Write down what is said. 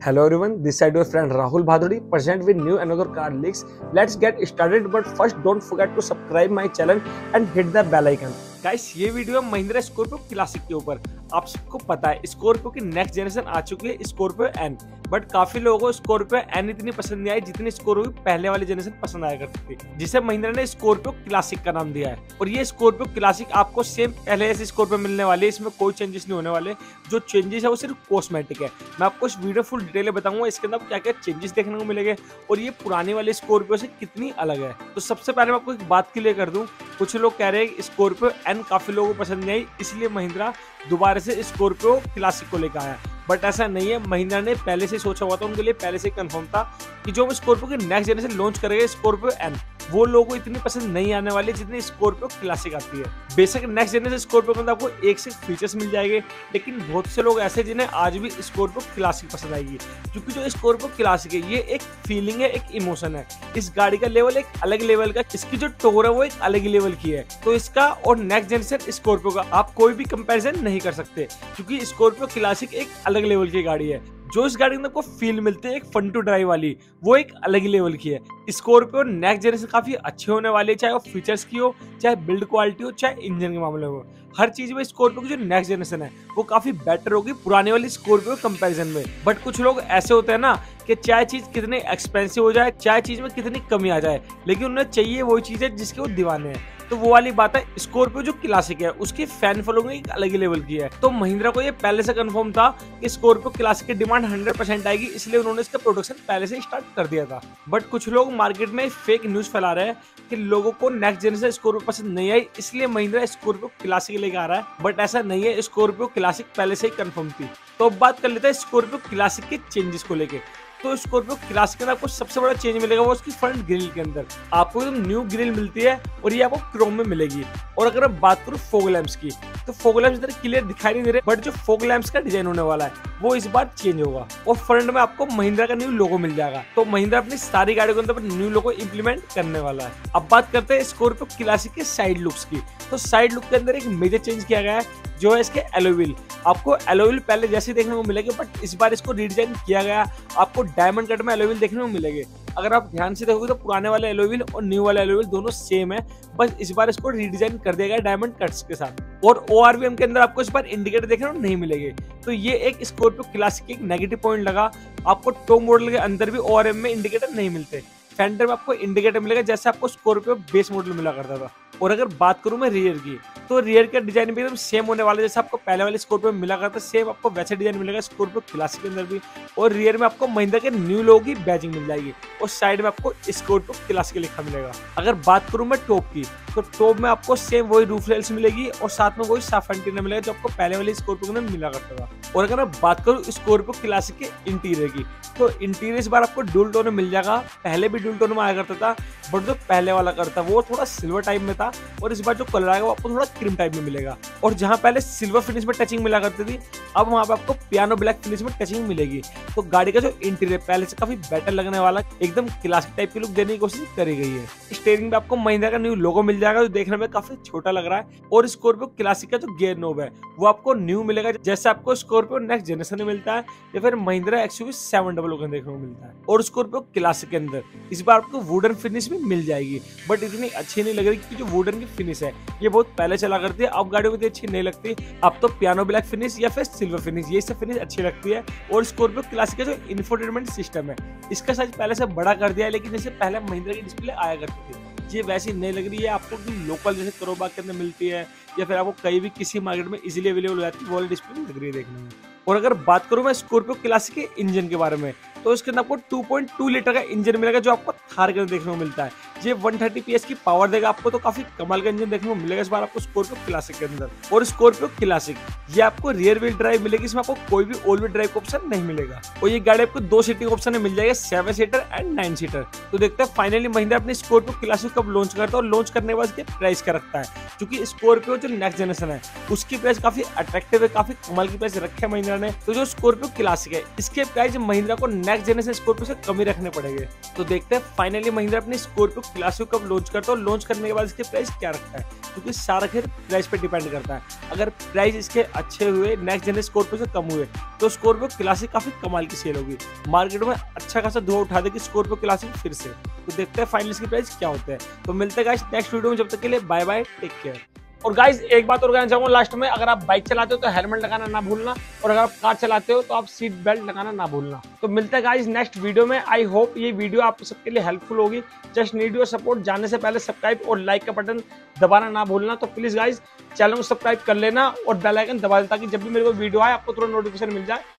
Hello everyone, this side your friend Rahul Bhaduri present with new another car leaks. Let's get started, but first don't forget to subscribe my channel and hit the bell icon. Guys ये video Mahindra Scorpio Classic के ऊपर। आप सबको पता है Scorpio की next generation आ चुकी है स्कॉर्पियो एन, बट काफी लोगों को स्कॉर्पियो एन इतनी पसंद नहीं आई जितनी स्कॉर्पियो की पहले वाली जनरेशन पसंद आया करती थी, जिसे महिंद्रा ने स्कॉर्पियो क्लासिक का नाम दिया है। और ये स्कॉर्पियो क्लासिक आपको सेम पहले ऐसी स्कॉर्पियो मिलने वाली है, इसमें कोई चेंजेस नहीं होने वाले। जो चेंजेस है वो सिर्फ कॉस्मेटिक है। मैं आपको इस वीडियो फुल डिटेल में बताऊंगा इसके अंदर क्या क्या चेंजेस देखने को मिलेंगे और ये पुरानी वाली स्कॉर्पियो से कितनी अलग है। तो सबसे पहले मैं आपको एक बात क्लियर कर दूं, कुछ लोग कह रहे हैं स्कॉर्पियो एन काफी लोगों को पसंद नहीं आई, इसलिए महिंद्रा दोबारा से स्कॉर्पियो क्लासिक को लेकर आया। बट ऐसा नहीं है, महिंद्रा ने पहले से सोचा हुआ था, उनके लिए पहले से कंफर्म था कि जो स्कॉर्पियो की नेक्स्ट जनरेशन लॉन्च करेगा स्कॉर्पियो एन, वो लोगों को इतनी पसंद नहीं आने वाली जितनी स्कॉर्पियो क्लासिक आती है। बेशक नेक्स्ट जनरेशन स्कॉर्पियो के अंदर आपको एक से फीचर्स मिल जाएंगे, लेकिन बहुत से लोग ऐसे जिन्हें आज भी स्कॉर्पियो क्लासिक पसंद आएगी, क्योंकि जो स्कॉर्पियो क्लासिक है ये एक फीलिंग है, एक इमोशन है। इस गाड़ी का लेवल एक अलग लेवल का, इसकी जो टोर है वो एक अलग लेवल की है। तो इसका और नेक्स्ट जनरेशन स्कॉर्पियो का आप कोई भी कंपैरिजन नहीं कर सकते, क्योंकि स्कॉर्पियो क्लासिक एक अलग लेवल की गाड़ी है। जो इस गाड़ी में को फील मिलती है एक फन टू ड्राइव वाली, वो एक अलग ही लेवल की है। स्कॉर्पियो नेक्स्ट जनरेशन काफी अच्छे होने वाले, चाहे वो फीचर्स की हो, चाहे बिल्ड क्वालिटी हो, चाहे इंजन के मामले में। हर चीज में स्कॉर्पियो की जो नेक्स्ट जनरेशन है वो काफी बेटर होगी पुराने वाली स्कॉर्पियो कंपैरिजन में। बट कुछ लोग ऐसे होते हैं ना कि चाहे चीज कितनी एक्सपेंसिव हो जाए, चाहे चीज में कितनी कमी आ जाए, लेकिन उन्हें चाहिए वही चीज है जिसके वो दीवाने हैं। तो वो वाली बात है, स्कॉर्पियो जो क्लासिक है उसकी फैन फॉलोइंग एक अलग ही लेवल की है। तो महिंद्रा को ये पहले से कंफर्म था कि स्कॉर्पियो क्लासिक की डिमांड 100% आएगी, इसलिए उन्होंने इसका प्रोडक्शन पहले से स्टार्ट कर दिया था। बट कुछ लोग मार्केट में फेक न्यूज फैला रहे हैं कि लोगों को नेक्स्ट जनरेशन स्कॉर्पियो पसंद नहीं आई, इसलिए महिंद्रा स्कॉर्पियो क्लासिक लेकर आ रहा है। बट ऐसा नहीं है, स्कॉर्पियो क्लासिक पहले से ही कंफर्म थी। तो अब बात कर लेते हैं स्कॉर्पियो क्लासिक के चेंजेस को लेके। तो स्कॉर्पियो क्लासिक के अंदर आपको सबसे बड़ा चेंज मिलेगा वो उसकी फ्रंट ग्रिल के अंदर आपको एकदम न्यू ग्रिल मिलती है, और ये आपको क्रोम में मिलेगी। और अगर मैं बात करूं फॉग लैंप्स की, तो फॉग लैंप्स इधर क्लियर दिखाई नहीं दे रहे, बट जो फॉग लैंप्स का डिजाइन होने वाला है वो इस बार चेंज होगा। और फ्रंट में आपको महिंद्रा का न्यू लोगो मिल जाएगा। तो महिंद्रा अपनी सारी गाड़ियों के अंदर न्यू लोगो इंप्लीमेंट करने वाला है। अब बात करते हैं स्कॉर्पियो क्लासिक के साइड लुक्स की। तो साइड लुक के अंदर एक मेजर चेंज किया गया है, जो है इसके एलॉय व्हील। आपको एलॉय व्हील पहले जैसे देखने को मिलेगी, बट इस बार इसको रीडिजाइन किया गया, आपको डायमंड कट में एलॉय व्हील देखने को मिलेंगे। अगर आप ध्यान से देखोगे तो पुराने वाले एलॉय व्हील और न्यू वाले एलॉय व्हील दोनों सेम है, बस इस बार इसको रीडिजाइन कर दिया गया डायमंड कट्स के साथ। और ओआरवीएम के अंदर आपको इस बार इंडिकेटर देखने को नहीं मिलेंगे। तो ये एक स्कॉर्पियो क्लासिक एक नेगेटिव पॉइंट लगा। आपको टॉप मॉडल के अंदर भी ओआरएम में इंडिकेटर नहीं मिलते। फेंडर में आपको इंडिकेटर मिलेगा जैसे आपको स्कॉर्पियो बेस मॉडल मिला करता था। और अगर बात करूं मैं रियर की, तो रियर का डिजाइन भी एकदम सेम होने वाला है, जैसे आपको पहले वाले स्कॉर्पियो में मिला करता सेम आपको वैसे डिजाइन मिलेगा स्कॉर्पियो क्लासिक के अंदर भी। और रियर में आपको महिंद्रा के न्यू लोगो की बैजिंग मिल जाएगी, और साइड में आपको स्कॉर्पियो क्लासिक लिखा मिलेगा। अगर बात करूं मैं टॉप की, तो टॉप में आपको सेम वही रूफ रेल्स मिलेगी, और साथ में वही साफ एंटीना मिलेगा जो आपको पहले वाली स्कॉर्पियो में मिला करता था। और अगर मैं बात करूं स्कॉर्पियो क्लासिक के इंटीरियर की, तो इंटीरियर इस बार आपको डुअल टोन में मिल जाएगा। पहले भी डुअल टोन में आया करता था, बट जो पहले वाला करता वो थोड़ा सिल्वर टाइप में था, और इस बार जो कलर आएगा वो आपको थोड़ा क्रीम टाइप में मिलेगा। और जहां पहले सिल्वर फिनिश में टचिंग मिला करती थी, अब वहां पे आपको पियानो ब्लैक फिनिश में टचिंग मिलेगी। तो गाड़ी का जो इंटीरियर पहले से काफी बेटर लगने वाला, एकदम क्लासिक टाइप की लुक देने की कोशिश करी गई है। स्टीयरिंग पे आपको महिंद्रा का न्यू लोगो मिल जाएगा, जो देखने में काफी छोटा लग रहा है। और स्कॉर्पियो क्लासिक का जो गियर नोब है वो आपको न्यू मिलेगा, जैसे आपको स्कॉर्पियो नेक्स्ट जनरेशन में मिलता है या फिर महिंद्रा XUV 700 देखने को मिलता है। और स्कॉर्पियो क्लासिक के अंदर इस बार आपको वुडन फिनिश भी मिल जाएगी, बट इतनी अच्छी नहीं लग रही, क्योंकि जो वुडन की फिनिश है ये बहुत पहले चला करती है, अब गाड़ियों में अच्छी नहीं लगती। अब तो पियानो ब्लैक फिनिश या फिर सिल्वर फिनिश, ये सब फिनिश अच्छी लगती है। और स्कॉर्पियो क्लासिक का जो इंफोटेनमेंट सिस्टम है इसका साइज पहले से बड़ा कर दिया है, लेकिन जैसे पहले महिंद्रा की डिस्प्ले आया करती थी ये वैसी नहीं लग रही है। आपको लोकल जैसे करोबाग के अंदर मिलती है, या फिर आपको कहीं भी किसी मार्केट में इजीली अवेलेबल हो जाती है, वो वाली डिस्प्ले लग रही है देखने में। और अगर बात करूं मैं स्कॉर्पियो क्लासिक के इंजन के बारे में, तो इसके अंदर आपको 2.2 लीटर का इंजन मिलेगा, जो आपको थार के अंदर देखने को मिलता है। ये 130 PS की पावर देगा आपको, तो काफी कमाल का इंजन देखने को मिलेगा इस बार आपको स्कॉर्पियो क्लासिक के अंदर। और स्कॉर्पियो क्लासिक ये आपको रियर व्हील ड्राइव मिलेगी, इसमें आपको कोई भी ऑल व्हील ड्राइव का ऑप्शन नहीं मिलेगा। और ये गाड़ी आपको 2 सीटिंग ऑप्शन में मिल जाएगा, 7 सीटर एंड 9 सीटर। तो देखते हैं फाइनली महिंद्रा अपनी स्कॉर्पियो क्लासिक कब लॉन्च करता है, और लॉन्च करने के बाद इसके प्राइस का रखता है, क्योंकि स्कॉर्पियो जो नेक्स्ट जनरेशन है उसकी प्राइस काफी अट्रैक्टिव है, काफी कमाल की प्राइस रखे महिंद्रा महिंद्रा ने। तो जो स्कॉर्पियो क्लासिक है इसके प्राइस महिंद्रा को नेक्स्ट जनरेशन स्कॉर्पियो से कम ही रखने पड़ेंगे। तो देखते हैं फाइनली महिंद्रा अपनी स्कॉर्पियो क्लासिक कब लॉन्च करता है और लॉन्च करने के बाद इसके प्राइस क्या रखता है, क्योंकि सारा खेल प्राइस पे डिपेंड करता है। अगर प्राइस इसके अच्छे हुए, नेक्स्ट जनरेशन स्कॉर्पियो से कम हुए, तो स्कॉर्पियो क्लासिक काफी कमाल की सेल होगी, मार्केट में अच्छा खासा धुआं उठा देगी स्कॉर्पियो क्लासिक फिर से। तो देखते हैं फाइनल इसकी प्राइस क्या होता है। तो मिलते हैं गाइस नेक्स्ट वीडियो में, जब तक के लिए बाय बाय, टेक केयर। और गाइस एक बात और कहना चाहूंगा लास्ट में, अगर आप बाइक चलाते हो तो हेलमेट लगाना ना भूलना, और अगर आप कार चलाते हो तो आप सीट बेल्ट लगाना ना भूलना। तो मिलते हैं गाइस नेक्स्ट वीडियो में। आई होप ये वीडियो आप सबके लिए हेल्पफुल होगी। Just need your support. जाने से पहले सब्सक्राइब और लाइक का बटन दबाना ना भूलना। तो प्लीज गाइस चैनल को सब्सक्राइब कर लेना और बेल आइकन दबा देना, ताकि जब भी मेरे को वीडियो आए आपको तुरंत नोटिफिकेशन मिल जाए।